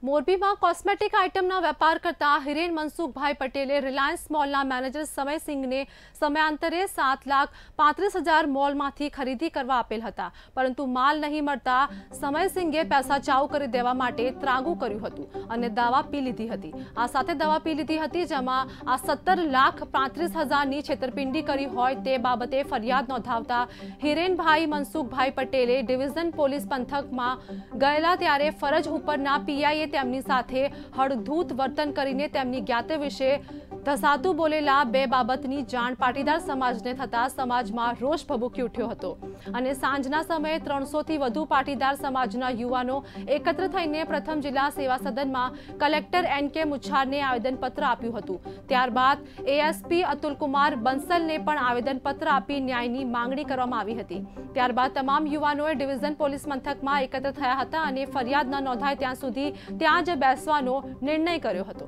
મોરબીમાં કોસ્મેટિક આઇટમના વેપાર કરતા હિરેન મનસુખભાઈ પટેલે રિલાયન્સ મોલના મેનેજર સમયસિંહને સમયાંતરે 7,35,000 મોલમાંથી ખરીદી કરવા આપેલ હતા, પરંતુ માલ નહીં મળતા સમયસિંહે પૈસા ચાઉ કરી દેવા માટે ત્રાગુ કર્યું હતું અને દવા પી લીધી હતી। આ સાથે દવા પી લીધી હતી, જેમાં આ 17,35,000ની છેતરપિંડી કરી હોય તે બાબતે ફરિયાદ નોંધાવતા હિરેનભાઈ મનસુખભાઈ પટેલે ડિવિઝન પોલીસ પંથકમાં ગયેલા ત્યારે ફરજ ઉપરના પીઆઈએ તેમની સાથે હળધૂત વર્તન કરીને તેમની જ્ઞાતિ વિશે ધસાતું બોલેલા બે બાબતની જાણ પાટીદાર સમાજને થતા સમાજમાં રોષ ભભૂકી ઉઠ્યો હતો અને સાંજના સમયે 300થી વધુ પાટીદાર સમાજના યુવાનો એકત્ર થઈને પ્રથમ જિલ્લા સેવા સદનમાં કલેક્ટર એન.કે. મુછારને આવેદનપત્ર આપ્યું હતું। ત્યારબાદ એએસપી અતુલકુમાર બંસલને પણ આવેદનપત્ર આપી ન્યાયની માંગણી કરવામાં આવી હતી। ત્યારબાદ તમામ યુવાનોએ ડિવિઝન પોલીસ મથકમાં એકત્ર થયા હતા અને ફરિયાદ ન નોંધાય ત્યાં સુધી ત્યાં જ બેસવાનો નિર્ણય કર્યો હતો।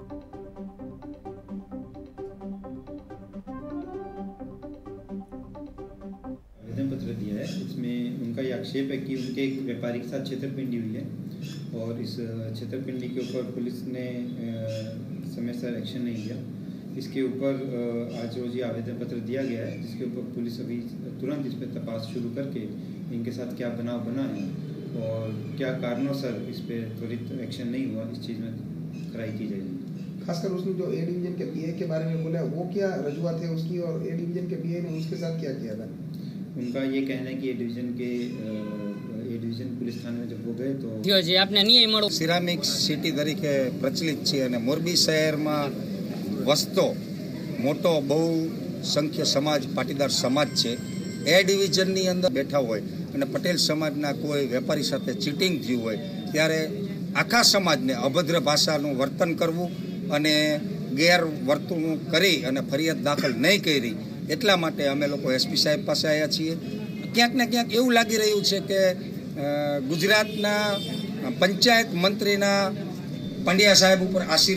आवेदन पत्र दिया है। इसमें उनका ये आक्षेप है कि उनके एक व्यापारी के साथ छेतरपिंडी हुई है और इस छेतरपिंडी के ऊपर पुलिस ने समय से एक्शन नहीं लिया। इसके ऊपर आज रोज ये आवेदन पत्र दिया गया है, जिसके ऊपर पुलिस अभी तुरंत इस पर तपास शुरू करके इनके साथ क्या बनाव बना है और क्या कारणों सर इस पर त्वरित एक्शन नहीं हुआ, इस चीज़ में कार्रवाई की जाएगी। खासकर उसने जो ए डिवीजन के पीए के बारे में बोला, वो क्या रजूआत है उसकी और ए डिवीजन के पीए ने उसके साथ क्या किया था? उनका ये कहना है कि ए डिवीजन पुलिस थाने में जब वो गए तो જે આપને ન્યાય મળો સિરામિક સિટી તરીકે પ્રચલિત છે અને મોરબી શહેરમાં વસતો મોટો બહુ સંખ્ય સમાજ પાટીદાર સમાજ છે। એ ડિવિઝનની અંદર બેઠા હોય અને પટેલ સમાજના કોઈ વેપારી સાથે ચીટિંગ થયું હોય ત્યારે આખા સમાજને અભદ્ર ભાષાનું વર્તન કરવું અને ગેરવર્તણૂક કરી અને ફરિયાદ દાખલ નહીં કરી, એટલા માટે અમે લોકો એસપી સાહેબ પાસે આવ્યા છીએ। ક્યાંક ને ક્યાંક એવું લાગી રહ્યું છે કે ગુજરાતના પંચાયત મંત્રીના પંડ્યા સાહેબ ઉપર આશીર્વાદ